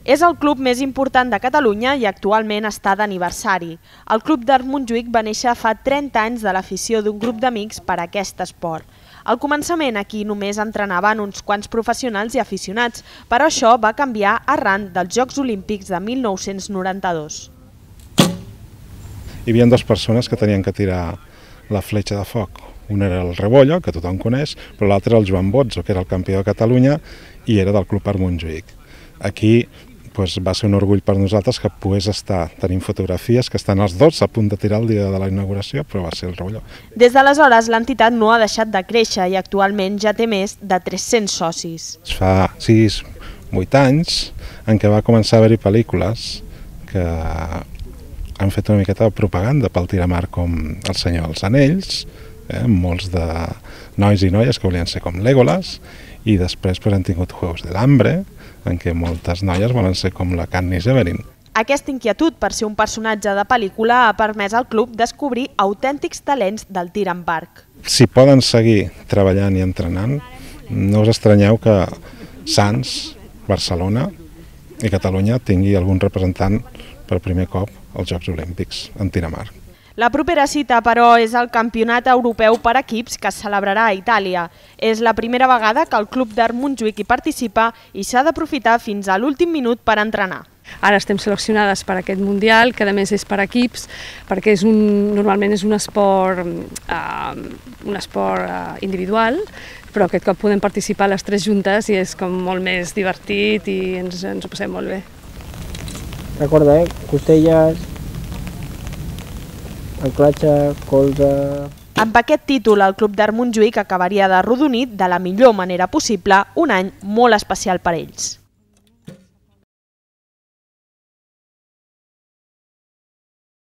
És el club més important de Catalunya i actualment està d'aniversari. El Club d'Arc Montjuïc va néixer fa 30 anys de l'afició d'un grup d'amics per a aquest esport. Al començament aquí només entrenaven uns quants professionals i aficionats, però això va canviar arran dels Jocs Olímpics de 1992. Hi havia dues persones que tenien que tirar la fletxa de foc. Un era el Rebollo, que tothom coneix, però l'altre era el Joan Botzo, que era el campió de Catalunya i era del Club Arc Montjuïc. Aquí va ser un orgull per nosaltres que pogués estar. Tenim fotografies que estan els dos a punt de tirar el dia de la inauguració, però va ser el Rebollo. Des d'aleshores l'entitat no ha deixat de créixer i actualment ja té més de 300 socis. Fa 6-8 anys en què va començar a haver-hi pel·lícules que han fet una miqueta de propaganda pel tiramar com El Senyor dels Anells, molts de nois i noies que volien ser com Legolas, i després han tingut Juegos del Hambre, en què moltes noies volen ser com la Katniss Everdeen. Aquesta inquietud per ser un personatge de pel·lícula ha permès al club descobrir autèntics talents del tir amb arc. Si poden seguir treballant i entrenant, no us estranyeu que Sants, Barcelona i Catalunya tingui algun representant per primer cop als Jocs Olímpics en tir amb arc. La propera cita, però, és el Campionat Europeu per Equips que es celebrarà a Itàlia. És la primera vegada que el Club d'Arc Montjuïc hi participa i s'ha d'aprofitar fins a l'últim minut per entrenar. Ara estem seleccionades per aquest Mundial, que a més és per equips, perquè normalment és un esport individual, però aquest cop podem participar les tres juntes i és com molt més divertit i ens ho passem molt bé. Recorda, costelles, anclatge, colze... Amb aquest títol, el Club d'Arc Montjuïc acabaria d'arrodonir de la millor manera possible un any molt especial per ells.